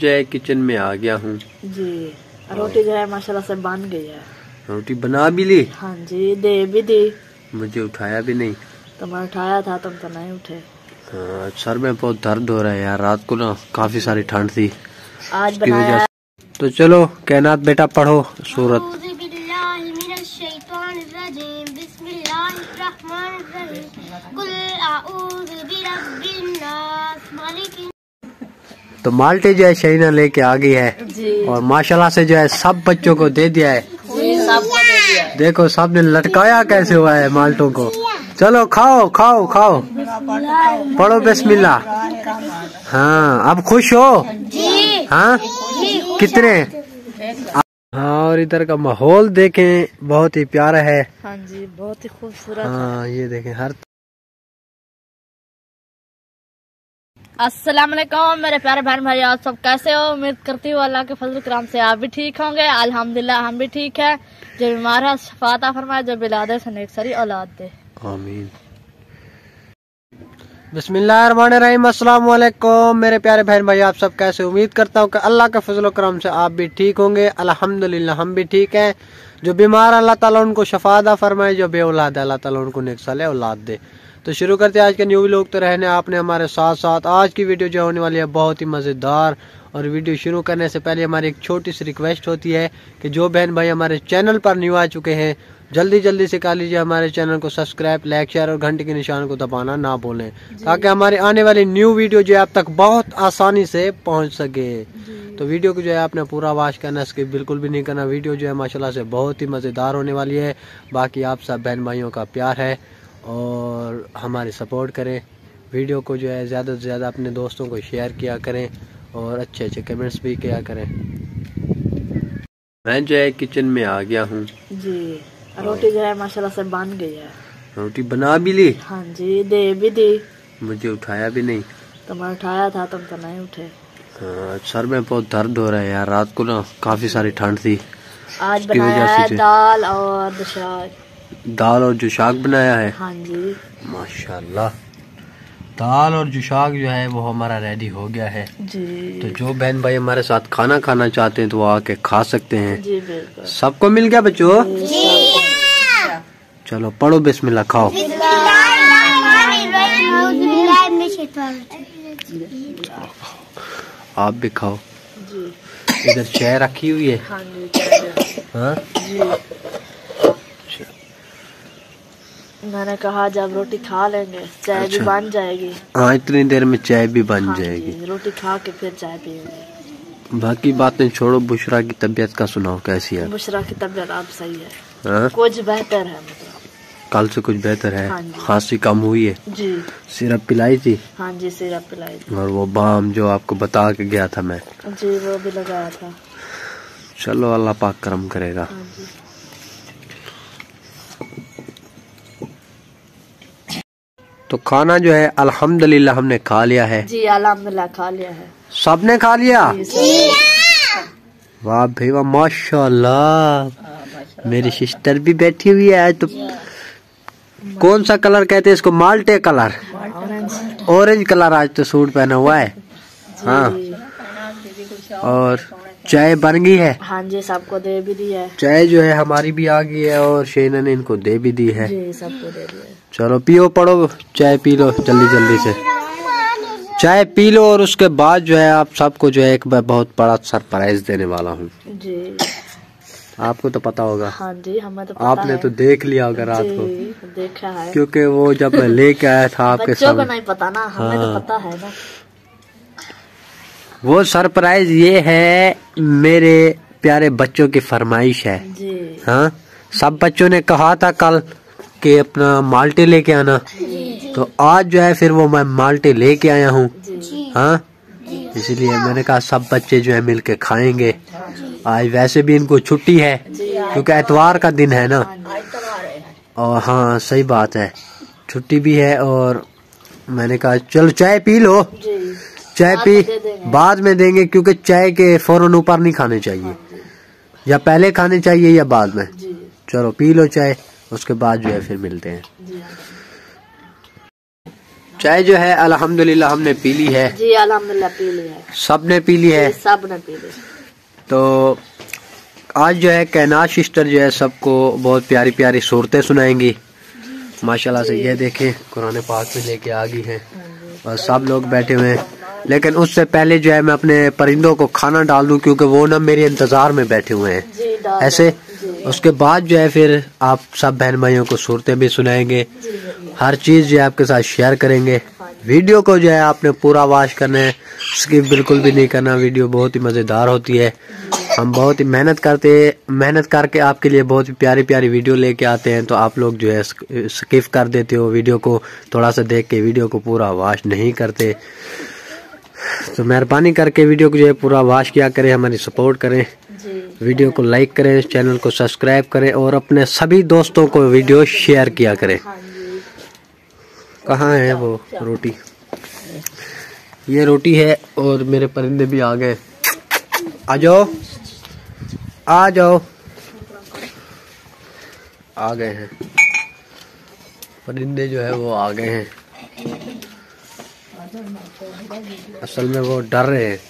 जो है किचन में आ गया हूँ जी। रोटी जो है माशाल्लाह से बन गई है। रोटी बना भी ली? हाँ जी, दे भी दी। मुझे उठाया भी नहीं। तुम्हें उठाया था, तुम तो नहीं उठे। हाँ, सर में बहुत दर्द हो रहा है यार, रात को ना काफी सारी ठंड थी आज बनाया है। तो चलो कायनात बेटा पढ़ो सूरत। तो माल्टे जो है शहीना लेके आ गई है जी। और माशाल्लाह से जो है सब बच्चों को दे दिया है जी, सबको दे दिया है। देखो सबने लटकाया कैसे हुआ है माल्टों को। चलो खाओ खाओ खाओ, पढ़ो बिस्मिल्लाह। हाँ अब खुश हो? जी। हाँ कितने? हाँ और इधर का माहौल देखें, बहुत ही प्यारा है। हाँ जी, बहुत ही खूबसूरत। हाँ ये देखें हर। अस्सलाम वालेकुम मेरे प्यारे बहन भाई, आप सब कैसे हो? उम्मीद करती हूँ अल्लाह के फजल करम से आप भी ठीक होंगे। अल्हम्दुलिल्लाह हम भी ठीक है। जो बीमार है शफाता फरमाए, जो बिलादे से नेक सारी औलाद दे, आमीन। बिस्मिल्लाहिर्रहमानिर्रहीम। अस्सलाम वालेकुम मेरे प्यारे बहन भाई, आप सब कैसे? उम्मीद करता हूँ कि अल्लाह के फजल करम से आप भी ठीक होंगे। अल्हम्दुलिल्लाह हम भी ठीक हैं। जो बीमार अल्लाह ताला उनको शफादा फरमाए, जो बे औलाद अल्लाह ताला उनको नेक साले औलाद दे। तो शुरू करते हैं आज के न्यू लोग तो रहने आपने हमारे साथ साथ। आज की वीडियो जो होने वाली है बहुत ही मज़ेदार, और वीडियो शुरू करने से पहले हमारी एक छोटी सी रिक्वेस्ट होती है कि जो बहन भाई हमारे चैनल पर न्यू आ चुके हैं जल्दी जल्दी से कर लीजिए हमारे चैनल को सब्सक्राइब, लाइक, शेयर और घंटे के निशान को दबाना ना भूलें, ताकि हमारी आने वाली न्यू वीडियो जो है आप तक बहुत आसानी से पहुंच सके। तो वीडियो को जो है आपने पूरा वॉच करना, स्किप बिल्कुल भी नहीं करना। वीडियो जो है माशाल्लाह से बहुत ही मज़ेदार होने वाली है। बाकी आप सब बहन भाइयों का प्यार है और हमारी सपोर्ट करें। वीडियो को जो है ज़्यादा से ज़्यादा अपने दोस्तों को शेयर किया करें और अच्छे अच्छे कमेंट्स भी किया करें। मैं जो है किचन में आ गया हूँ जी। रोटी जो है माशाल्लाह से बन गई है। रोटी बना भी ली? हाँ जी, दे भी दी। मुझे उठाया भी नहीं। तुम्हें उठाया था, तुम तो नहीं उठे। हाँ, सर में बहुत दर्द हो रहा है यार, रात को ना काफी सारी ठंड थी। आज बनाया है दाल और दुशाक। दाल और जुशाक बनाया है? हाँ जी माशाल्लाह। दाल और जुशाक जो है वो हमारा रेडी हो गया है जी। तो जो बहन भाई हमारे साथ खाना खाना चाहते हैं तो वो आके खा सकते हैं जी बिल्कुल। सबको मिल गया बच्चों? चलो पढ़ो बिस्मिल्लाह, खाओ। आप भी खाओ। इधर चाय रखी हुई है। हाँ जी। हाँ मैंने कहा जब रोटी खा लेंगे चाय भी बन जाएगी। हाँ इतनी देर में चाय भी बन हाँ जाएगी। रोटी खा के फिर चाय पियेंगे। बाकी बातें छोड़ो, बुशरा की तबीयत का सुनाओ, कैसी है? बुशरा की तबीयत अब सही है। हाँ? कुछ बेहतर है, मतलब कल से कुछ बेहतर है। हाँ खांसी कम हुई है? जी। सिरप पिलाई थी? हाँ जी सिरप पिलाई थी। और वो बाम जो आपको बता के गया था मैं? जी वो भी लगाया था। चलो अल्लाह पाक करम करेगा। हाँ जी। तो खाना जो है अल्हम्दुलिल्लाह हमने खा लिया है। जी अल्हम्दुलिल्लाह खा लिया है। सबने खा लिया? वाह भाई वाह, माशाल्लाह। मेरी सिस्टर भी बैठी हुई है। आज तो कौन सा कलर कहते हैं इसको? माल्टे कलर, ऑरेंज कलर आज तो सूट पहना हुआ है। हाँ और चाय बन गई है? हाँ जी सबको दे भी दी है। चाय जो है हमारी भी आ गई है और शेना ने इनको दे भी दी है। जी सबको दे दी है। चलो पियो, पढ़ो, चाय पी लो जल्दी जल्दी से। चाय पी लो और उसके बाद जो है आप सबको जो है एक बहुत बड़ा सरप्राइज देने वाला हूँ। जी आपको तो पता होगा। हाँ जी हमें तो पता आपने है। तो देख लिया होगा रात को। देखा है क्योंकि वो जब मैं लेके आया था आपके बच्चों को सामने। नहीं पता ना, हमें तो पता है ना। वो सरप्राइज ये है, मेरे प्यारे बच्चों की फरमाइश है जी। हाँ सब बच्चों ने कहा था कल कि अपना माल्टे लेके आना, तो आज जो है फिर वो मैं माल्टे लेके आया हूँ। हाँ इसलिए मैंने कहा सब बच्चे जो है मिलके खाएंगे। आज वैसे भी इनको छुट्टी है क्योंकि एतवार का दिन है ना। और हाँ सही बात है, छुट्टी भी है। और मैंने कहा चलो चाय पी लो। चाय पी बाद में देंगे क्योंकि चाय के फौरन ऊपर नहीं खाने चाहिए, या पहले खाने चाहिए या बाद में। चलो पी लो चाय, उसके बाद जो है फिर मिलते हैं। चाय जो है अल्हम्दुलिल्लाह हमने पी ली है जी, अल्हम्दुलिल्लाह पी ली है, सबने पी ली है, सबने पी ली। तो आज जो है कैनात सिस्टर जो है सबको बहुत प्यारी प्यारी सूरतें सुनाएंगी माशाल्लाह से। ये देखें कुरान पाक में लेके आ गई हैं और सब लोग बैठे हुए हैं, लेकिन उससे पहले जो है मैं अपने परिंदों को खाना डाल दूं क्योंकि वो ना मेरे इंतजार में बैठे हुए हैं ऐसे। उसके बाद जो है फिर आप सब बहन भाइयों को सूरतें भी सुनाएंगे, हर चीज जो है आपके साथ शेयर करेंगे। वीडियो को जो है आपने पूरा वॉच करना है, स्किप बिल्कुल भी नहीं करना। वीडियो बहुत ही मजेदार होती है, हम बहुत ही मेहनत करके आपके लिए बहुत ही प्यारी प्यारी वीडियो लेके आते हैं, तो आप लोग जो है स्किप कर देते हो वीडियो को, थोड़ा सा देख के वीडियो को पूरा वॉच नहीं करते। तो मेहरबानी करके वीडियो को जो है पूरा वॉच किया करें, हमारी सपोर्ट करें, वीडियो को लाइक करें, चैनल को सब्सक्राइब करें और अपने सभी दोस्तों को वीडियो शेयर किया करें। कहाँ है वो रोटी? ये रोटी है और मेरे परिंदे भी आ गए। आ जाओ आ जाओ, आ गए हैं परिंदे जो है वो आ गए हैं। असल में वो डर रहे हैं।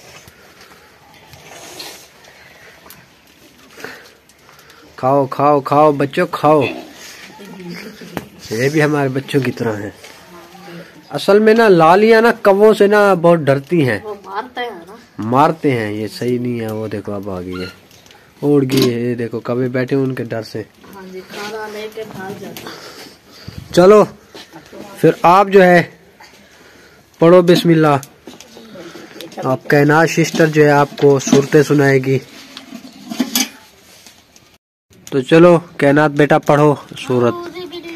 खाओ खाओ खाओ बच्चों खाओ, ये भी हमारे बच्चों की तरह हैं। असल में ना लालियां ना कौवों से ना बहुत डरती हैं, वो मारते हैं, ये सही नहीं है। वो देखो अब आ गई है, उड़ गई है, ये देखो कभी बैठे उनके डर से। खाना लेके भाग जाते। चलो फिर आप जो है पढ़ो बिस्मिल्लाह। आप कैनात सिस्टर जो है आपको सूरतें सुनाएगी, तो चलो कैनात बेटा पढ़ो सूरत।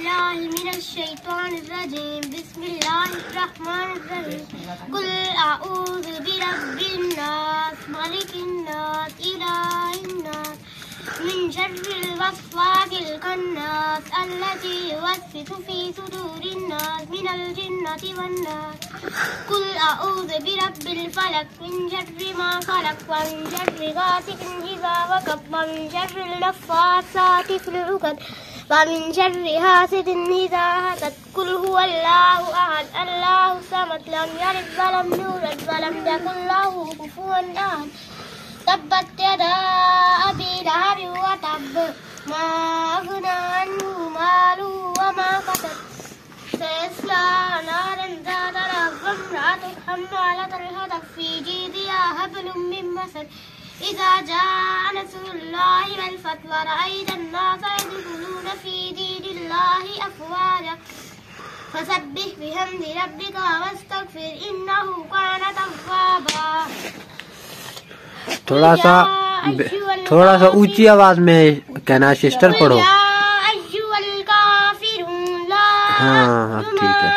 कुल अऊज़ु बिरब्बिल फलक मिन शर्रि मा खलक व मिन शर्रि गासिकिन इज़ा वक़ब व मिन शर्रिल नफ़्फ़ासाति फ़िल उक़द व मिन शर्रि हासिदिन इज़ा हसद। कुल हुवल्लाहु अहद अल्लाहु समद लम यलिद व लम यूलद व लम यकुल लहू कुफुवन अहद। तब्बत यदा अबी लहब व तब मा अग़ना अन्हु मालुहु व मा कसब सयस्ला नारन ज़ात लहब वम्रअतुहु हम्मालतल हतब फ़ी जीदिहा हब्लुम मिन मसद। इज़ा जाअ नस्रुल्लाहि वल फ़तह व रअयतन नास यदख़ुलून फ़ी दीनिल्लाहि अफ़वाजा फसब्बिह बिहम्दि रब्बिका वस्तग़फिर इन्नहु कान तव्वाबा। थोड़ा सा ऊंची आवाज में कैनात सिस्टर पढ़ो। हाँ ठीक है।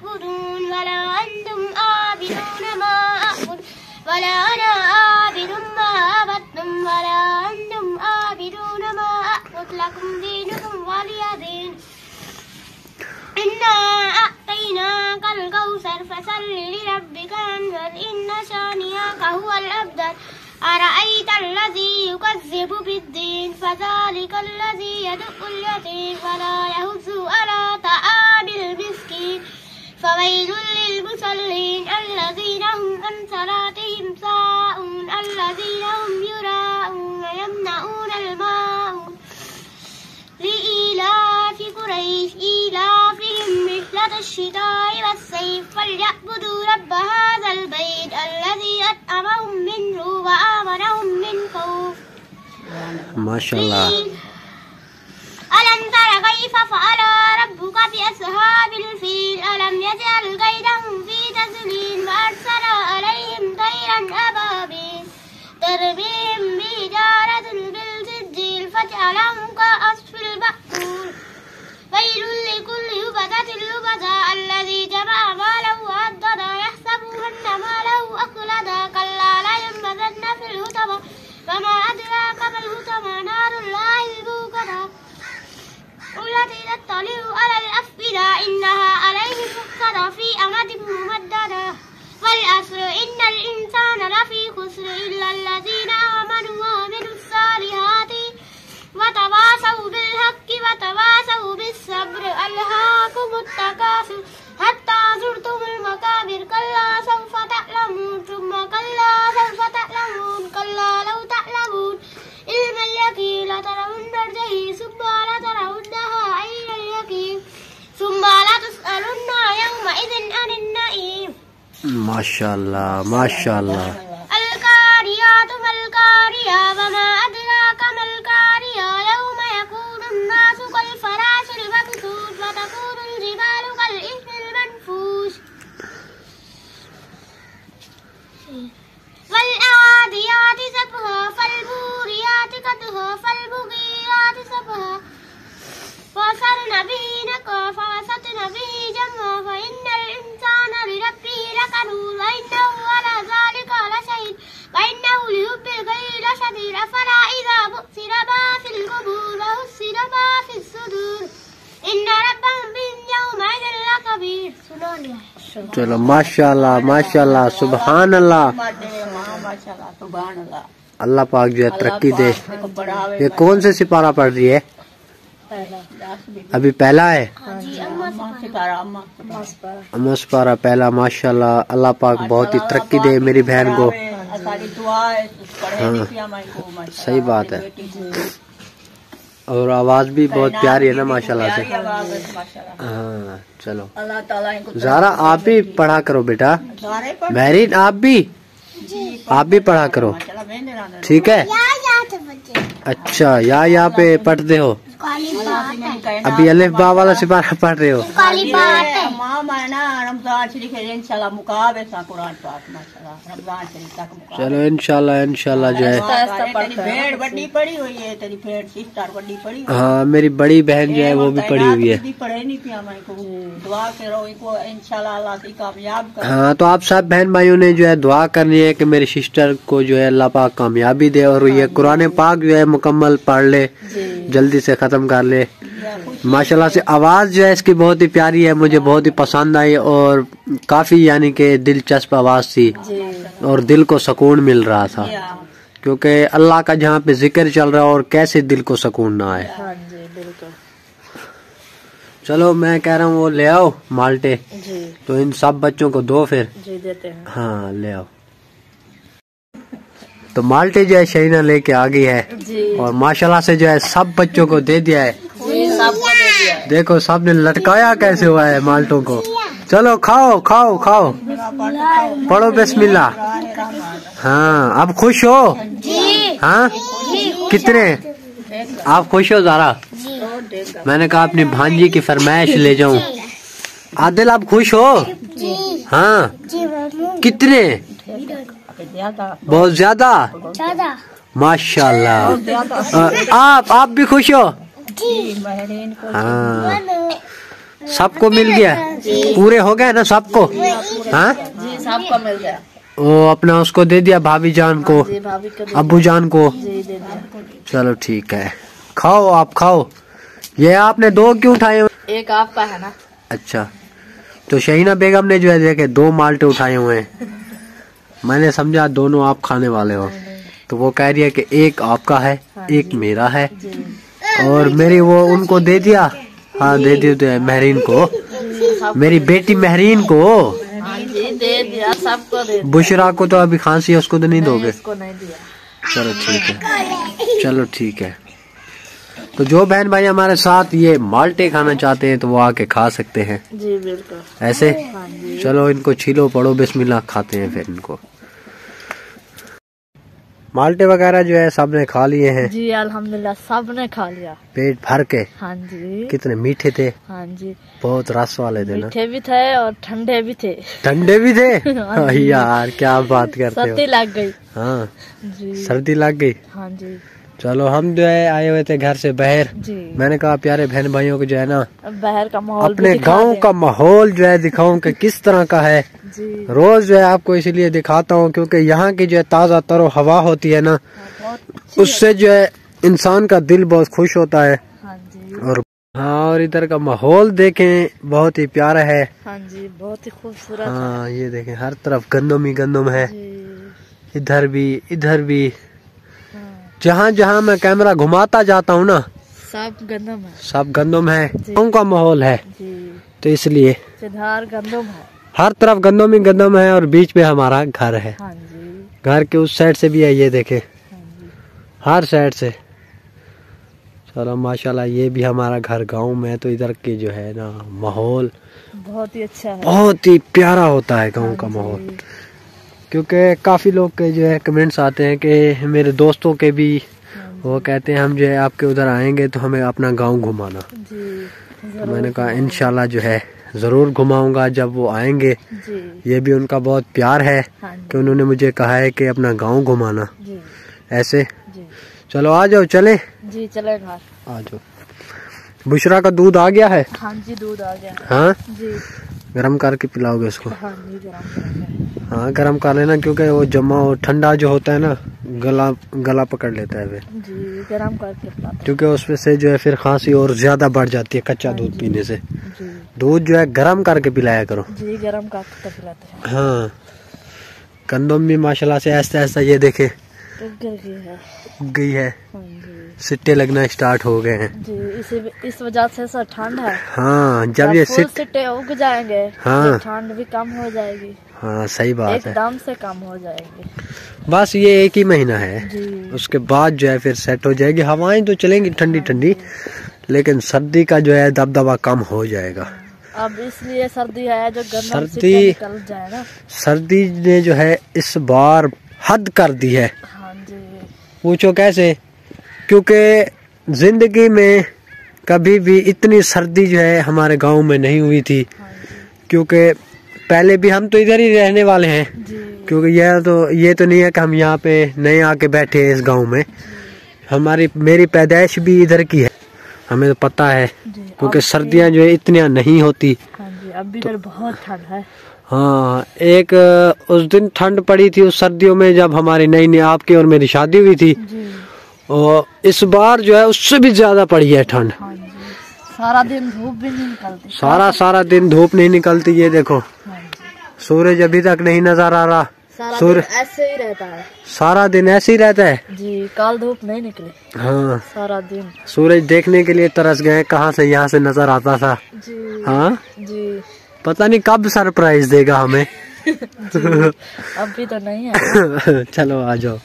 أرأيت الذي يكذب بالدين فذلك الذي يدعو اليتيم ولا يحض على طعام المسكين فويل للمصلين الذين هم عن صلاتهم ساهون الذين هم يراءون ويمنعون الماعون. لإيلاف قريش إيلافهم رحلة الشتاء والصيف فليعبدوا رب هذا البيت الذي أطعمهم من جوع وآمنهم من خوف. माशाल्लाह। ألم تر كيف فعل ربك بأصحاب الفيل ألم يجعل كيدهم في تضليل وأرسل عليهم طيرا أبابيل ترميهم بحجارة من سجيل فجعلهم كعصف المأكول. ويل لكل همزة لمزة الذي جمع ماله وعدده يحسب أن ماله أخلده كلا لينبذن في الحطمة وما أدراك ما الحطمة نار الله الموقدة التي تطلع على الأفئدة إنها عليهم مؤصدة في أمد ممددة. والعصر إن الإنسان لفي خسر إلا الذين آمنوا وعملوا الصالحات وتواصوا بالحق وتواصوا بالصبر. ألهاكم التكاثر حتى زرتم माशाल्लाह माशाल्लाह। अलकारियातु मलकारिया वमा अदराका मलकारिया यौम यकूनुन नासु कल फराशिल मबसूस व तकूनुल जिबालु कल इह्निल मनफूस वल आदियाति सबहा फल बूरियाति कदहा फल बुगीयाति सबहा वसरन बिही नका फवसतन बिही जमा फइन्नल इंसान लिरब्बिही लकनूद व इन्नहु अला ज़ालिका लशहीद व इन्नहु लिहुब्बिल खैरि लशदीद अफला इज़ा बु'सिरा मा फिल क़ुबूर व हुस्सिरा मा फिस सुदूर इन्ना रब्बहुम बिहिम यौमइज़िन लख़बीर। सुना लिया है। चलो माशाल्लाह माशाल्लाह सुभान अल्लाह। अल्लाह पाक जो है तरक्की दे। ये कौन से सिपारा पढ़ रही है? अभी पहला है। अम्मा सिपारा पहला। माशाल्लाह अल्लाह पाक बहुत ही तरक्की दे मेरी बहन को। हाँ सही बात है। और आवाज भी बहुत प्यारी है ना माशाल्लाह से। हाँ चलो ज़ारा आप भी पढ़ा करो बेटा। महरीन आप भी पढ़ा करो ठीक है। अच्छा यहाँ पे पढ़ते हो? अभी अलिफ बा वाला सिपारा पढ़ रहे हो? चलो इंशाल्लाह जो है। हाँ मेरी बड़ी बहन जो है वो भी पढ़ी हुई है। हाँ तो आप सब बहन भाइयों ने जो है दुआ करनी है कि मेरी सिस्टर को जो है अल्लाह पाक कामयाबी दे और ये कुरान पाक जो है मुकम्मल पढ़ ले, जल्दी से खत्म कर ले। माशाल्लाह से आवाज जो है इसकी बहुत ही प्यारी है, मुझे बहुत ही पसंद आई और काफी यानी कि दिलचस्प आवाज थी और दिल को सुकून मिल रहा था क्योंकि अल्लाह का जहाँ पे जिक्र चल रहा है और कैसे दिल को सुकून ना आए। चलो मैं कह रहा हूँ वो ले आओ माल्टे तो इन सब बच्चों को दो फिर। देते हैं। हाँ ले आओ। तो माल्टे जो है शहीना लेके आ गई है और माशाल्लाह से जो है सब बच्चों को दे दिया है। सबको दे दिया है। देखो सबने लटकाया कैसे हुआ है माल्टों को। चलो खाओ खाओ खाओ पढ़ो बिस्मिल्लाह। हाँ अब खुश हो? हाँ कितने आप खुश हो ज़ारा? मैंने कहा अपनी भांजी की फरमाइश ले जाऊं। आदिल आप खुश हो? हाँ कितने? बहुत ज्यादा माशाल्लाह। आप भी खुश हो? हाँ सबको मिल गया, पूरे हो गए ना सबको? हाँ जी सबको मिल गया। वो अपना उसको दे दिया भाभी जान को, अब्बू जान को। चलो ठीक है खाओ आप खाओ। ये आपने दो क्यों उठाए? एक आपका है ना। अच्छा तो शहीना बेगम ने जो है देखे दो माल्टे उठाए हुए हैं। मैंने समझा दोनों आप खाने वाले हो तो वो कह रही है कि एक आपका है एक मेरा है और मेरी वो उनको दे दिया। हाँ दे दिया महरीन को, मेरी बेटी महरीन को। दे दिया सबको दे दिया। बुशरा को तो अभी खांसी है उसको तो नहीं दोगे? उसको नहीं दिया। चलो ठीक है चलो ठीक है। तो जो बहन भाई हमारे साथ ये माल्टे खाना चाहते हैं तो वो आके खा सकते हैं। जी बिल्कुल ऐसे। चलो इनको छीलो पढ़ो बिस्मिल्लाह खाते हैं फिर इनको। माल्टे वगैरह जो है सबने खा लिए हैं। जी अल्हम्दुलिल्लाह सबने खा लिया पेट भर के। हाँ जी। कितने मीठे थे? हाँ जी बहुत रस वाले थे ना? मीठे भी थे और ठंडे भी थे। ठंडे भी थे? यार क्या बात करते हो। सर्दी लग गई। हाँ जी सर्दी लग गई। हाँ जी। चलो हम जो है आए हुए थे घर से बाहर। मैंने कहा प्यारे बहन भाइयों को जो है ना बाहर का माहौल अपने गांव का माहौल जो है दिखाऊं कि किस तरह का है। रोज जो है आपको इसलिए दिखाता हूँ क्योंकि यहाँ की जो है ताज़ा तरो हवा होती है ना उससे जो है इंसान का दिल बहुत खुश होता है। और इधर का माहौल देखें बहुत ही प्यारा है। हाँ जी बहुत ही खूबसूरत। हाँ ये देखें हर तरफ गंदम ही गंदम है, इधर भी जहाँ जहाँ मैं कैमरा घुमाता जाता हूँ ना सब गंदम है। गाँव का माहौल है तो इसलिए गंदम है, हर तरफ गंदम ही गंदम है और बीच में हमारा घर है। हाँ जी। घर के उस साइड से भी है ये देखे हर साइड से। चलो माशाल्लाह, ये भी हमारा घर गांव में, तो इधर के जो है ना माहौल बहुत ही अच्छा है, बहुत ही प्यारा होता है गांव का माहौल। क्योंकि काफ़ी लोग के जो है कमेंट्स आते हैं कि मेरे दोस्तों के भी, वो कहते हैं हम जो है आपके उधर आएंगे तो हमें अपना गांव घुमाना। तो मैंने कहा इंशाल्लाह जो है ज़रूर घुमाऊंगा जब वो आएंगे। ये भी उनका बहुत प्यार है कि उन्होंने मुझे कहा है कि अपना गांव घुमाना ऐसे। चलो आ जाओ, चले जी, चले घर, आ जाओ। बुशरा का दूध आ गया है? हाँ जी, दूध आ गया। हाँ जी, गरम करके पिलाओगे उसको? हाँ जी, गरम। हाँ गरम कर लेना, क्योंकि वो जमा और ठंडा जो होता है ना गला पकड़ लेता है फिर। जी, गरम करके पिलाते हैं। क्योंकि उसमें से जो है फिर खांसी और ज्यादा बढ़ जाती है कच्चा दूध पीने से। दूध जो है गरम करके पिलाया करो। जी, गरम करके पिलाते हैं। हाँ, कंदम भी माशाल्लाह से ऐसा ऐसा ये देखे गई है, सिट्टे लगना स्टार्ट हो गए हैं। जी, इस वजह से सर ठंड है। हाँ, जब ये सिट्टे उग जाएंगे, हाँ, ठंड भी कम हो जाएगी। हाँ सही बात है, एकदम से कम हो जाएगी। बस ये एक ही महीना है, उसके बाद जो है फिर सेट हो जाएगी। हवाएं तो चलेंगी ठंडी ठंडी, लेकिन सर्दी का जो है दबदबा कम हो जाएगा। अब इसलिए सर्दी है जो सर्दी निकल जाए ना। सर्दी ने जो है इस बार हद कर दी है। हाँ जी। पूछो कैसे? क्योंकि जिंदगी में कभी भी इतनी सर्दी जो है हमारे गांव में नहीं हुई थी। क्योंकि पहले भी हम तो इधर ही रहने वाले हैं, क्योंकि ये तो नहीं है कि हम यहाँ पे नए आके बैठे हैं इस गांव में। मेरी पैदाइश भी इधर की है, हमें तो पता है। क्योंकि सर्दियाँ जो है इतनी नहीं होती। हाँ जी, अभी तो बहुत ठंड है। हाँ, एक उस दिन ठंड पड़ी थी उस सर्दियों में जब हमारी नई आपकी और मेरी शादी हुई थी। और इस बार जो है उससे भी ज्यादा पड़ी है ठंड। हाँ जी, सारा दिन धूप भी नहीं निकलती। सारा दिन धूप नहीं निकलती। ये देखो सूरज अभी तक नहीं नजर आ रहा। सूरज ऐसे ही रहता है, सारा दिन ऐसे ही रहता है जी। कल धूप नहीं निकली। हाँ, सारा दिन सूरज देखने के लिए तरस गए, कहाँ से यहाँ से नजर आता था जी। हाँ जी, पता नहीं कब सरप्राइज देगा हमें। अभी तो नहीं है। चलो आ जाओ।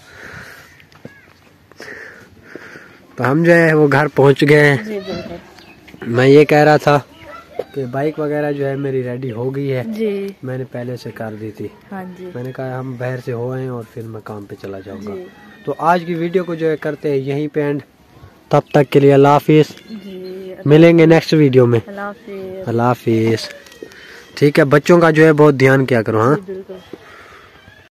तो हम जो है वो घर पहुंच गए हैं। मैं ये कह रहा था कि बाइक वगैरह जो है मेरी रेडी हो गई है जी। मैंने पहले से कर दी थी। हाँ जी। मैंने कहा हम बाहर से हो आए और फिर मैं काम पे चला जाऊंगा। तो आज की वीडियो को जो है करते हैं यहीं पे एंड। तब तक के लिए अल्लाह हाफिज, मिलेंगे नेक्स्ट वीडियो में। अल्लाह हाफिज। ठीक है, बच्चों का जो है बहुत ध्यान किया करो। हाँ बिल्कुल।